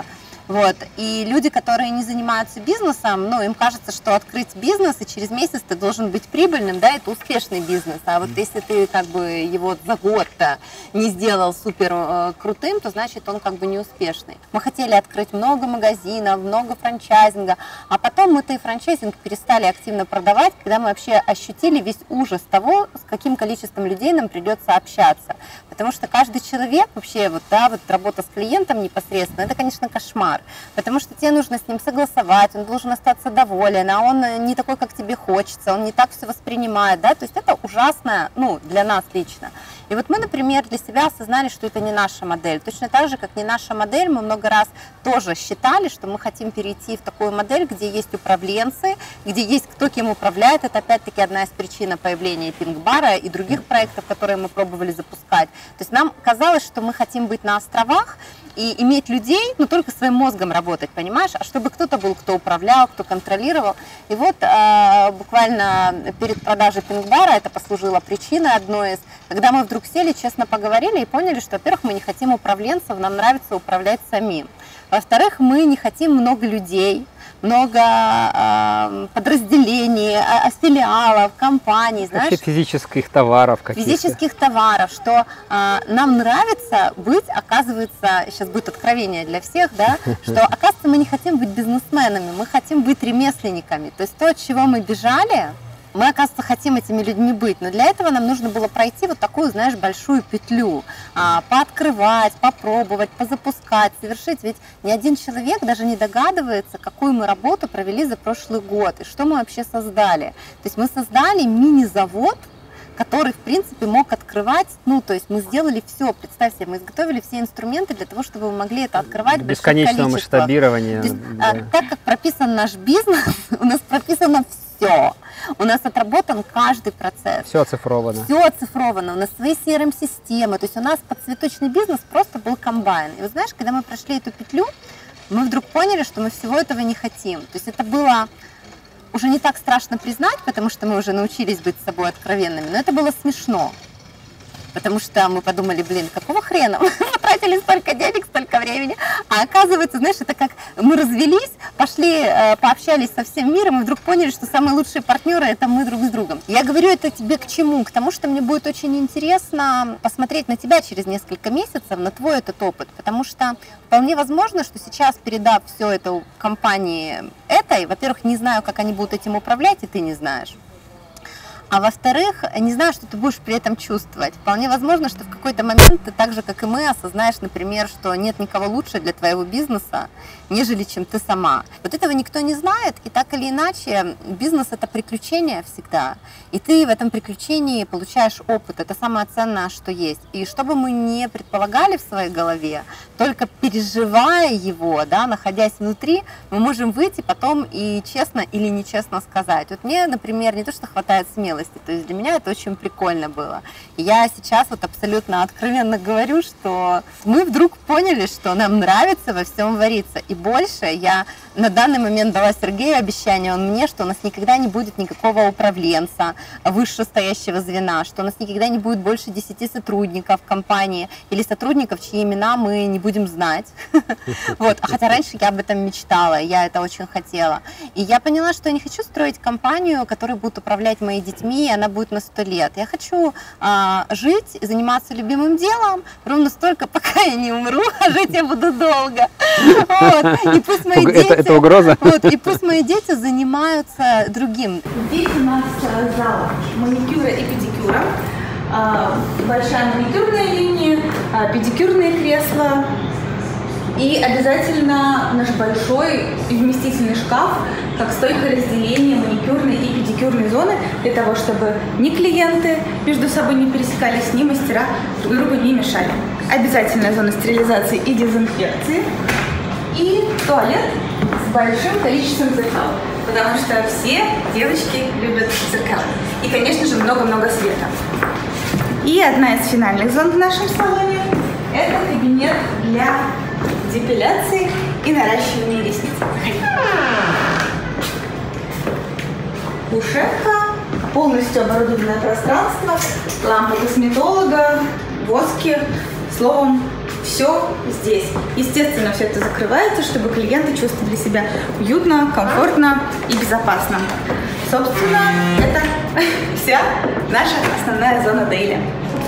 Вот. И люди, которые не занимаются бизнесом, ну, им кажется, что открыть бизнес, и через месяц ты должен быть прибыльным, да, это успешный бизнес. А вот если ты как бы его за год-то не сделал супер крутым, то значит он как бы не успешный. Мы хотели открыть много магазинов, много франчайзинга, а потом мы-то и франчайзинг перестали активно продавать, когда мы вообще ощутили весь ужас того, с каким количеством людей нам придется общаться. Потому что каждый человек вообще, вот, да, вот работа с клиентом непосредственно, это, конечно, кошмар. Потому что тебе нужно с ним согласовать, он должен остаться доволен, а он не такой, как тебе хочется, он не так все воспринимает, да, то есть это ужасно, ну, для нас лично. И вот мы, например, для себя осознали, что это не наша модель. Точно так же, как не наша модель, мы много раз тоже считали, что мы хотим перейти в такую модель, где есть управленцы, где есть кто кем управляет. Это опять-таки одна из причин появления Пинк-бара и других проектов, которые мы пробовали запускать. То есть нам казалось, что мы хотим быть на островах и иметь людей, но только своим мозгом работать, понимаешь? А чтобы кто-то был, кто управлял, кто контролировал. И вот буквально перед продажей Пинк-бара это послужило причиной одной из, когда мы вдруг сели, честно поговорили и поняли, что, во-первых, мы не хотим управленцев, нам нравится управлять самим. Во-вторых, мы не хотим много людей, много подразделений, филиалов, компаний, знаешь. Вообще физических товаров каких-то. Физических товаров, что нам нравится быть, оказывается, сейчас будет откровение для всех, да, что, оказывается, мы не хотим быть бизнесменами, мы хотим быть ремесленниками. То есть то, от чего мы бежали, мы, оказывается, хотим этими людьми быть, но для этого нам нужно было пройти вот такую, знаешь, большую петлю, пооткрывать, попробовать, позапускать, совершить. Ведь ни один человек даже не догадывается, какую мы работу провели за прошлый год и что мы вообще создали. То есть мы создали мини-завод, который, в принципе, мог открывать, ну, то есть мы сделали все, представь себе, мы изготовили все инструменты для того, чтобы мы могли это открывать в больших количествах. Бесконечного масштабирования. То есть, так как прописан наш бизнес, у нас прописано все. У нас отработан каждый процесс. Все оцифровано. Все оцифровано. У нас свои CRM-системы. То есть у нас под цветочный бизнес просто был комбайн. И вот знаешь, когда мы прошли эту петлю, мы вдруг поняли, что мы всего этого не хотим. То есть это было уже не так страшно признать, потому что мы уже научились быть с собой откровенными, но это было смешно. Потому что мы подумали, блин, какого хрена? Мы потратили столько денег, столько времени. А оказывается, знаешь, это как мы развелись, пошли, пообщались со всем миром и вдруг поняли, что самые лучшие партнеры – это мы друг с другом. Я говорю это тебе к чему? К тому, что мне будет очень интересно посмотреть на тебя через несколько месяцев, на твой этот опыт. Потому что вполне возможно, что сейчас, передав все это компании этой, во-первых, не знаю, как они будут этим управлять, и ты не знаешь. А во-вторых, не знаю, что ты будешь при этом чувствовать. Вполне возможно, что в какой-то момент ты так же, как и мы, осознаешь, например, что нет никого лучше для твоего бизнеса, нежели чем ты сама. Вот этого никто не знает, и так или иначе бизнес – это приключение всегда. И ты в этом приключении получаешь опыт, это самое ценное, что есть. И что бы мы не предполагали в своей голове, только переживая его, да, находясь внутри, мы можем выйти потом и честно или нечестно сказать. Вот мне, например, не то, что хватает смелости, то есть для меня это очень прикольно было. И я сейчас вот абсолютно откровенно говорю, что мы вдруг поняли, что нам нравится во всем вариться. И больше я на данный момент дала Сергею обещание, он мне, что у нас никогда не будет никакого управленца вышестоящего звена, что у нас никогда не будет больше 10 сотрудников в компании или сотрудников, чьи имена мы не будем знать. Вот. А хотя раньше я об этом мечтала, я это очень хотела. И я поняла, что я не хочу строить компанию, которая будет управлять моими детьми, и она будет на 100 лет. Я хочу жить и заниматься любимым делом ровно столько, пока я не умру, а жить я буду долго. Вот. И пусть мои дети, это угроза? Вот, и пусть мои дети занимаются другим. Здесь у нас зал маникюра и педикюра. Большая маникюрная линия, педикюрные кресла и обязательно наш большой и вместительный шкаф, как стойка разделения маникюрной и педикюрной зоны, для того, чтобы ни клиенты между собой не пересекались, ни мастера друг другу не мешали. Обязательная зона стерилизации и дезинфекции. И туалет с большим количеством зеркал, потому что все девочки любят зеркала. И, конечно же, много-много света. И одна из финальных зон в нашем салоне – это кабинет для депиляции и наращивания ресниц. Кушетка, полностью оборудованное пространство, лампа косметолога, воски, словом, Все здесь. Естественно, все это закрывается, чтобы клиенты чувствовали себя уютно, комфортно и безопасно. Собственно, это вся наша основная зона дейли.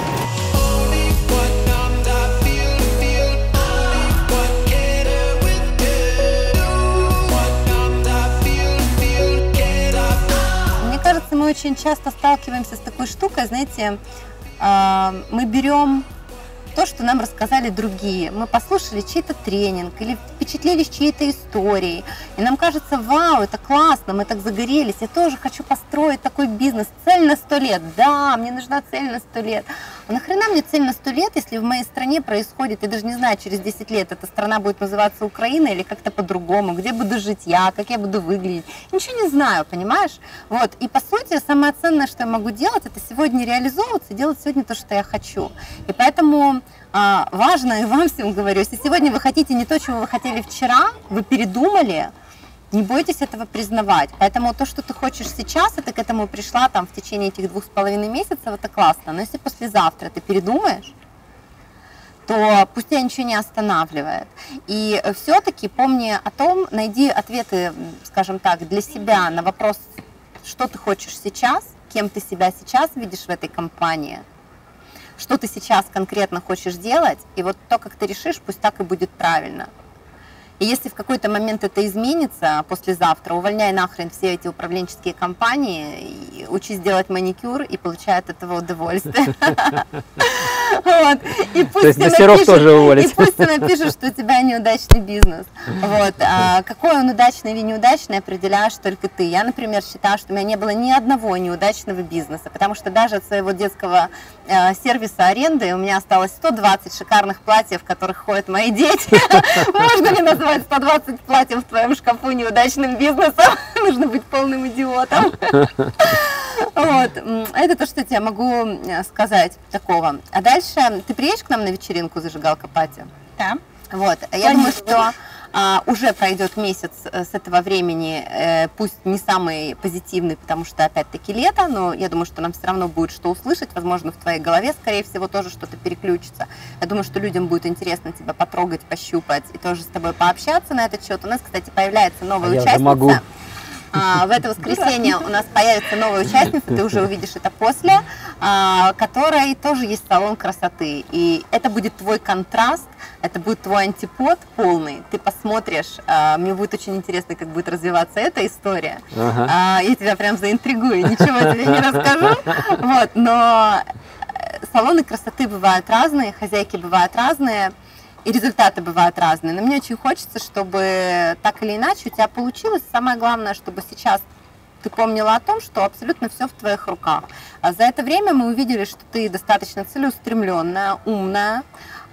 Мне кажется, мы очень часто сталкиваемся с такой штукой, знаете, мы берем то, что нам рассказали другие. Мы послушали чей-то тренинг или впечатлились чьей-то историей. И нам кажется, вау, это классно, мы так загорелись, я тоже хочу построить такой бизнес. Цель на 100 лет. Да, мне нужна цель на 100 лет. А нахрена мне цель на 100 лет, если в моей стране происходит, я даже не знаю, через 10 лет эта страна будет называться Украина или как-то по-другому, где буду жить я, как я буду выглядеть. Ничего не знаю, понимаешь? Вот. И по сути, самое ценное, что я могу делать, это сегодня реализовываться, делать сегодня то, что я хочу. И поэтому важно, и вам всем говорю, если сегодня вы хотите не то, чего вы хотели вчера, вы передумали, не бойтесь этого признавать. Поэтому то, что ты хочешь сейчас, и ты к этому пришла там в течение этих 2,5 месяцев, это классно. Но если послезавтра ты передумаешь, то пусть тебя ничего не останавливает. И все-таки помни о том, найди ответы, скажем так, для себя на вопрос, что ты хочешь сейчас, кем ты себя сейчас видишь в этой компании, что ты сейчас конкретно хочешь делать, и вот то, как ты решишь, пусть так и будет правильно. И если в какой-то момент это изменится послезавтра, увольняй нахрен все эти управленческие компании, учись делать маникюр и получай от этого удовольствие. То есть мастеров тоже уволить. И пусть ты напишешь, что у тебя неудачный бизнес. Какой он удачный или неудачный, определяешь только ты. Я, например, считаю, что у меня не было ни одного неудачного бизнеса, потому что даже от своего детского сервиса аренды у меня осталось 120 шикарных платьев, в которых ходят мои дети. Можно ли назвать 120 платьев в твоем шкафу неудачным бизнесом? Нужно быть полным идиотом. Вот. Это то, что я тебе могу сказать такого. А дальше ты приедешь к нам на вечеринку «Зажигалка Пати»? Да. Вот. Я думаю, что уже пройдет месяц с этого времени, пусть не самый позитивный, потому что опять-таки лето, но я думаю, что нам все равно будет что услышать, возможно, в твоей голове, скорее всего, тоже что-то переключится. Я думаю, что людям будет интересно тебя потрогать, пощупать и тоже с тобой пообщаться на этот счет. У нас, кстати, появляется новая участница. В это воскресенье у нас появится новая участница, ты уже увидишь это после, которой тоже есть салон красоты. И это будет твой контраст, это будет твой антипод полный. Ты посмотришь, мне будет очень интересно, как будет развиваться эта история. Я тебя прям заинтригую, ничего тебе не расскажу. Вот, но салоны красоты бывают разные, хозяйки бывают разные. И результаты бывают разные, но мне очень хочется, чтобы так или иначе у тебя получилось. Самое главное, чтобы сейчас ты помнила о том, что абсолютно все в твоих руках. А за это время мы увидели, что ты достаточно целеустремленная, умная,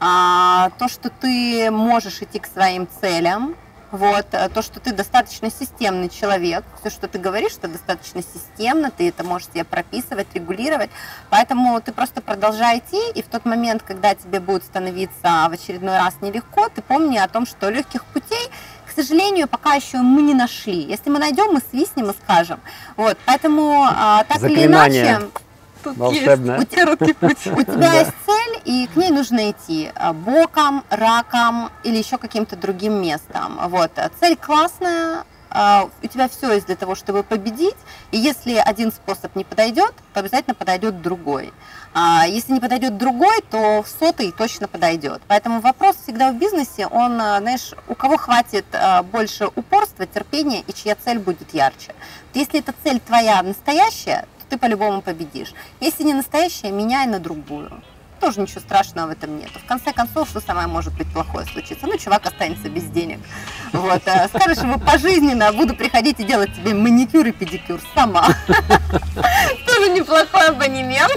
то, что ты можешь идти к своим целям, вот, то, что ты достаточно системный человек, все, что ты говоришь, что достаточно системно, ты это можешь себе прописывать, регулировать, поэтому ты просто продолжай идти, и в тот момент, когда тебе будет становиться в очередной раз нелегко, ты помни о том, что легких путей, к сожалению, пока еще мы не нашли. Если мы найдем, мы свистнем и скажем. Вот, поэтому так заклинание. Или иначе... Волшебная. У тебя есть цель, и к ней нужно идти боком, раком или еще каким-то другим местом. Вот. Цель классная, у тебя все есть для того, чтобы победить, и если один способ не подойдет, то обязательно подойдет другой. Если не подойдет другой, то 100-й точно подойдет. Поэтому вопрос всегда в бизнесе, он, знаешь, у кого хватит больше упорства, терпения и чья цель будет ярче. Если эта цель твоя настоящая, ты по-любому победишь. Если не настоящая, меняй на другую. Тоже ничего страшного в этом нет. В конце концов, что самое может быть плохое случится? Ну, чувак останется без денег. Вот. Скажешь ему пожизненно, буду приходить и делать тебе маникюр и педикюр сама. Тоже неплохой абонемент.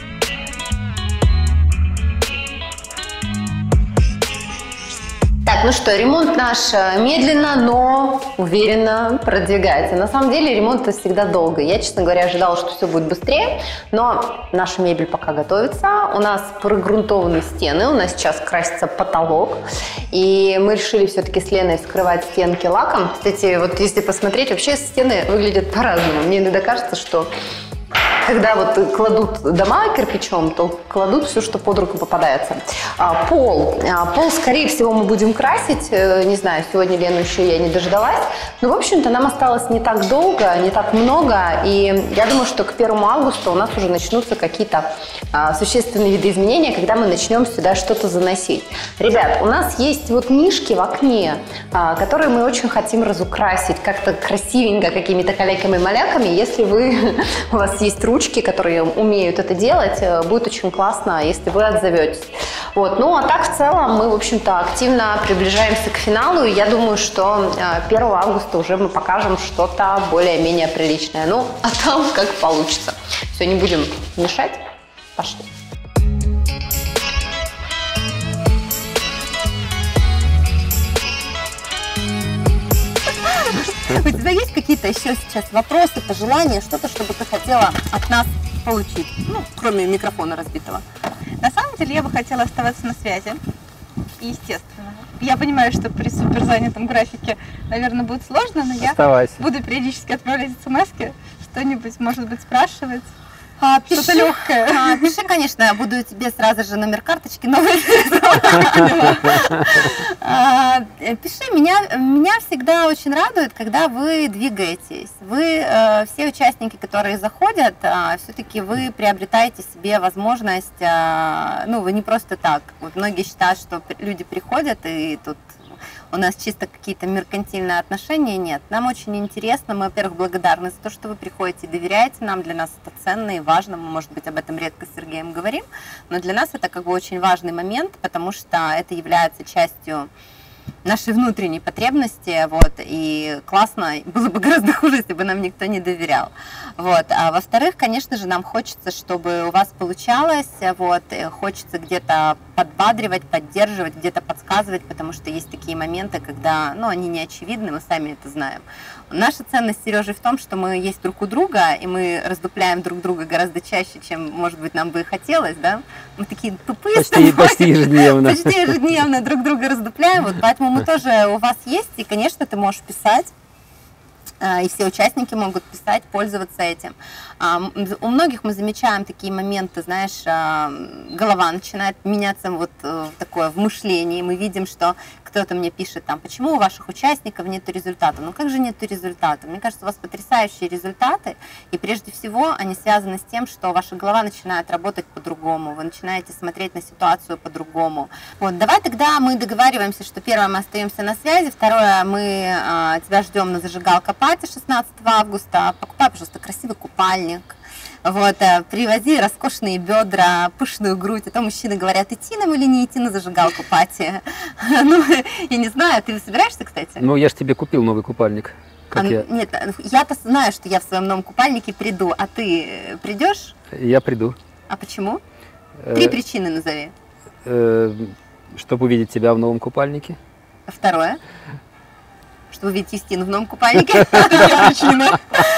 Ну ну что, ремонт наш медленно, но уверенно продвигается. На самом деле ремонт это всегда долго. Я, честно говоря, ожидала, что все будет быстрее, но наша мебель пока готовится. У нас прогрунтованы стены, у нас сейчас красится потолок, и мы решили все-таки с Леной скрывать стенки лаком. Кстати, вот если посмотреть, вообще стены выглядят по-разному. Мне иногда кажется, что когда вот кладут дома кирпичом, то кладут все, что под руку попадается. Пол, скорее всего, мы будем красить. Не знаю, сегодня Лену еще я не дождалась. Но, в общем-то, нам осталось не так долго, не так много. И я думаю, что к 1 августа у нас уже начнутся какие-то существенные видоизменения, когда мы начнем сюда что-то заносить. Ребят, у нас есть вот нишки в окне, которые мы очень хотим разукрасить как-то красивенько, какими-то калеками-маляками. Если у вас есть ручки, которые умеют это делать, будет очень классно, если вы отзоветесь. Вот. Ну, а так в целом мы, в общем-то, активно приближаемся к финалу, и я думаю, что 1 августа уже мы покажем что-то более-менее приличное. Ну, а там как получится. Все, не будем мешать. Пошли. У тебя есть какие-то еще сейчас вопросы, пожелания, что-то, чтобы ты хотела от нас получить? Ну, кроме микрофона разбитого. На самом деле я бы хотела оставаться на связи. Естественно. Я понимаю, что при суперзанятом графике, наверное, будет сложно, но Оставайся. я буду периодически отправлять смс-ки, что-нибудь, может быть, спрашивать. Что-то легкое. Пиши, конечно, я буду тебе сразу же номер карточки новый. Пиши, меня всегда очень радует, когда вы двигаетесь. Вы, все участники, которые заходят, все-таки вы приобретаете себе возможность, ну, вы не просто так. Вот многие считают, что люди приходят и тут у нас чисто какие-то меркантильные отношения. Нет, нам очень интересно, мы, во-первых, благодарны за то, что вы приходите и доверяете нам, для нас это ценно и важно, мы, может быть, об этом редко с Сергеем говорим, но для нас это как бы очень важный момент, потому что это является частью нашей внутренней потребности, вот, и классно, было бы гораздо хуже, если бы нам никто не доверял, вот, а во-вторых, конечно же, нам хочется, чтобы у вас получалось, вот, хочется где-то подбадривать, поддерживать, где-то подсказывать, потому что есть такие моменты, когда, ну, они не очевидны, мы сами это знаем. Наша ценность с Сережей в том, что мы есть друг у друга, и мы раздупляем друг друга гораздо чаще, чем, может быть, нам бы и хотелось, да, мы такие тупые, почти ежедневно. Почти ежедневно друг друга раздупляем, вот, поэтому мы тоже у вас есть, и, конечно, ты можешь писать, и все участники могут писать, пользоваться этим. У многих мы замечаем такие моменты, знаешь, голова начинает меняться вот такое в мышлении, мы видим, что кто-то мне пишет там, почему у ваших участников нет результата? Ну как же нет результата? Мне кажется, у вас потрясающие результаты, и прежде всего они связаны с тем, что ваша голова начинает работать по-другому, вы начинаете смотреть на ситуацию по-другому. Вот, давай тогда мы договариваемся, что первое, мы остаемся на связи, второе, мы тебя ждем на зажигалка-пати 16 августа, покупай, пожалуйста, красивый купальник. Вот, привози роскошные бедра, пышную грудь. А то мужчины говорят, идти нам или не идти на зажигалку пати. Ну, я не знаю, ты собираешься, кстати? Ну, я же тебе купил новый купальник. Нет, я-то знаю, что я в своем новом купальнике приду, а ты придешь? Я приду. А почему? 3 причины назови. Чтобы увидеть тебя в новом купальнике. Второе. Чтобы увидеть Юстину в новом купальнике. Причина.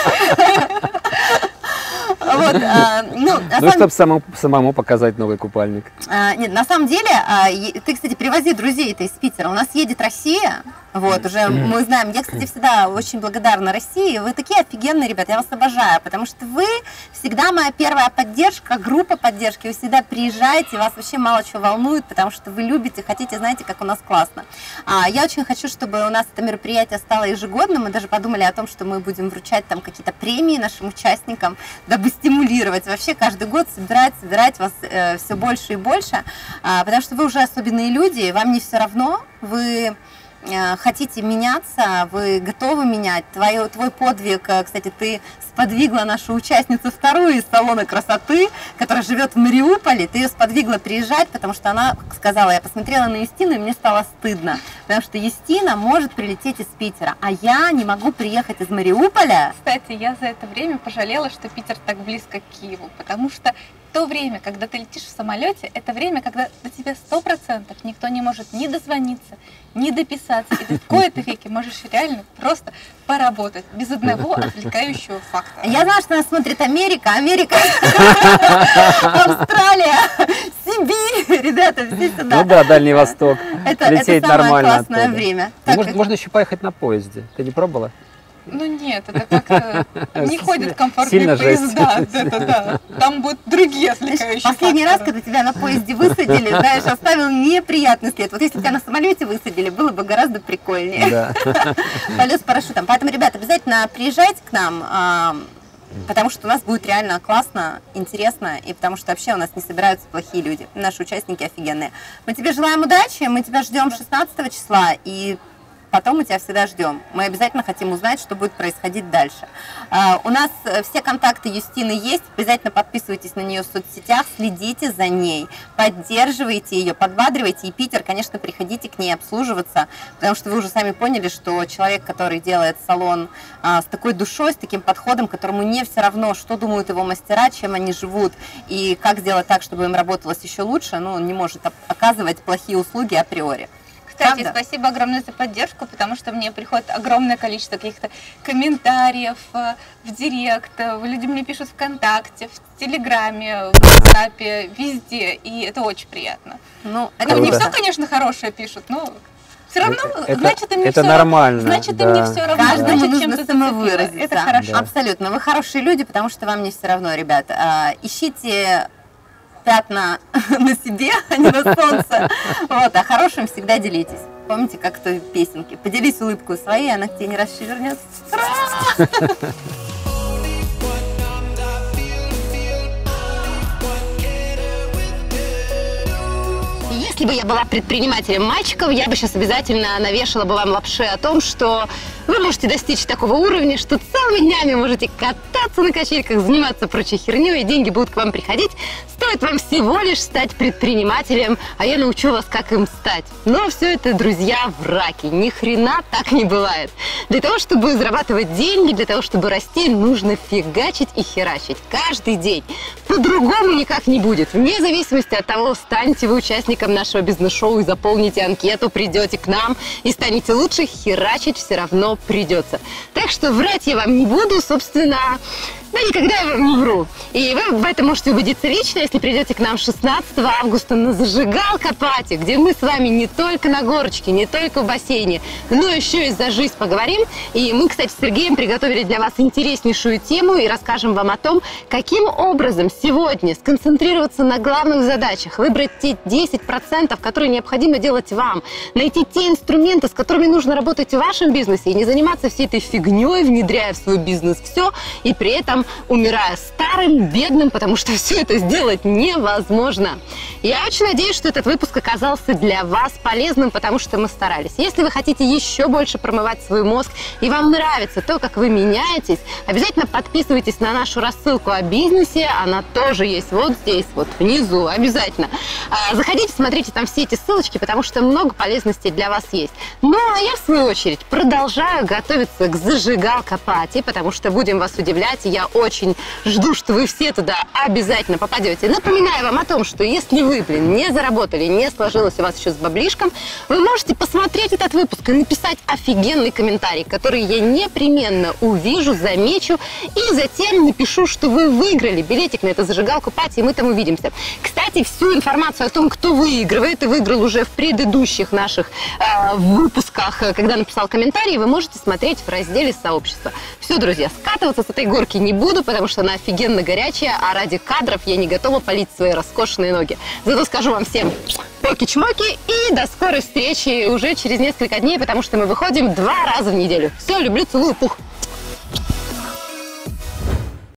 Вот, ну, чтобы самому показать новый купальник. Нет, на самом деле, ты, кстати, привози друзей-то из Питера. У нас едет Россия, вот, уже мы знаем. Я, кстати, всегда очень благодарна России. Вы такие офигенные ребята, я вас обожаю, потому что вы всегда моя первая поддержка, группа поддержки. Вы всегда приезжаете, вас вообще мало чего волнует, потому что вы любите, хотите, знаете, как у нас классно. Я очень хочу, чтобы у нас это мероприятие стало ежегодным. Мы даже подумали о том, что мы будем вручать там какие-то премии нашим участникам, дабы стимулировать вообще каждый год собирать вас все больше и больше, потому что вы уже особенные люди, вам не все равно, вы хотите меняться, вы готовы менять. Твой подвиг, кстати, ты сподвигла нашу участницу вторую из салона красоты, которая живет в Мариуполе, ты ее сподвигла приезжать, потому что она сказала, я посмотрела на Юстину, и мне стало стыдно, потому что Юстина может прилететь из Питера, а я не могу приехать из Мариуполя. Кстати, я за это время пожалела, что Питер так близко к Киеву, потому что то время, когда ты летишь в самолете, это время, когда до тебя 100% никто не может ни дозвониться, ни дописаться. И ты в кои-то веки можешь реально просто поработать без одного отвлекающего фактора. Я знаю, что нас смотрит Америка, Австралия, Сибирь, ребята, все сюда. Ну да, Дальний Восток. Это Лететь самое нормально классное оттуда. время. Ну, можно еще поехать на поезде. Ты не пробовала? Ну нет, это как-то не ходят комфортные Сильно жесть. поезда. Да. Там будут другие отвлекающие Последний раз, факторы. когда тебя на поезде высадили, знаешь, оставил неприятный след. Вот если тебя на самолете высадили, было бы гораздо прикольнее. Да. Полет с парашютом. Поэтому, ребята, обязательно приезжайте к нам, потому что у нас будет реально классно, интересно, и потому что вообще у нас не собираются плохие люди. Наши участники офигенные. Мы тебе желаем удачи, мы тебя ждем 16 числа, и потом мы тебя всегда ждем. Мы обязательно хотим узнать, что будет происходить дальше. У нас все контакты Юстины есть. Обязательно подписывайтесь на нее в соцсетях, следите за ней, поддерживайте ее, подбадривайте. И Питер, конечно, приходите к ней обслуживаться, потому что вы уже сами поняли, что человек, который делает салон с такой душой, с таким подходом, которому не все равно, что думают его мастера, чем они живут, и как сделать так, чтобы им работалось еще лучше, ну, он не может оказывать плохие услуги априори. Кстати, Правда? спасибо огромное за поддержку, потому что мне приходит огромное количество каких-то комментариев в директ, люди мне пишут ВКонтакте, в Телеграме, в WhatsApp, везде, и это очень приятно. Ну, Ну, не круто. все, конечно, хорошее пишут, но все равно, Это- значит, им не это все нормально, значит, да. им не все равно, Каждому значит, нужно чем-то зацепило. самовыразиться. Это хорошо. Да. Абсолютно. Вы хорошие люди, потому что вам не все равно, ребят. Ищите пятна на себе, а не на солнце. Вот, а хорошим всегда делитесь. Помните, как в той песенке? Поделись улыбкой своей, она к тебе не раз еще вернется. Если бы я была предпринимателем мальчиков, я бы сейчас обязательно навешала бы вам лапши о том, что вы можете достичь такого уровня, что целыми днями можете кататься на качельках, заниматься прочей херней, и деньги будут к вам приходить. Стоит вам всего лишь стать предпринимателем, а я научу вас, как им стать. Но все это, друзья, враки. Ни хрена так не бывает. Для того, чтобы зарабатывать деньги, для того, чтобы расти, нужно фигачить и херачить каждый день. По-другому никак не будет. Вне зависимости от того, станете вы участником нашего бизнес-шоу и заполните анкету, придете к нам и станете лучше, херачить все равно придется. Так что врать я вам не буду, собственно, да никогда я вам не вру. И вы в этом можете убедиться лично, если придете к нам 16 августа на Зажигалка-пати, где мы с вами не только на горочке, не только в бассейне, но еще и за жизнь поговорим. И мы, кстати, с Сергеем приготовили для вас интереснейшую тему и расскажем вам о том, каким образом сегодня сконцентрироваться на главных задачах, выбрать те 10%, которые необходимо делать вам, найти те инструменты, с которыми нужно работать в вашем бизнесе, и не заниматься всей этой фигней, внедряя в свой бизнес все, и при этом умирая старым, бедным, потому что все это сделать невозможно. Я очень надеюсь, что этот выпуск оказался для вас полезным, потому что мы старались. Если вы хотите еще больше промывать свой мозг, и вам нравится то, как вы меняетесь, обязательно подписывайтесь на нашу рассылку о бизнесе, она тоже есть вот здесь, вот внизу, обязательно. Заходите, смотрите там все эти ссылочки, потому что много полезностей для вас есть. Ну, а я, в свою очередь, продолжаю готовиться к Зажигалка-пати, потому что будем вас удивлять, и я очень жду, что вы все туда обязательно попадете. Напоминаю вам о том, что если вы, не заработали, не сложилось у вас еще с баблишком, вы можете посмотреть этот выпуск и написать офигенный комментарий, который я непременно увижу, замечу, и затем напишу, что вы выиграли билетик на эту Зажигалку-пати, и мы там увидимся. Кстати, всю информацию о том, кто выигрывает и выиграл уже в предыдущих наших выпусках, когда написал комментарий, вы можете смотреть в разделе «Сообщество». Все, друзья, скатываться с этой горки не буду, потому что она офигенно горячая, а ради кадров я не готова палить свои роскошные ноги. Зато скажу вам всем поки-чмоки и до скорой встречи уже через несколько дней, потому что мы выходим 2 раза в неделю. Все, люблю, целую, пух!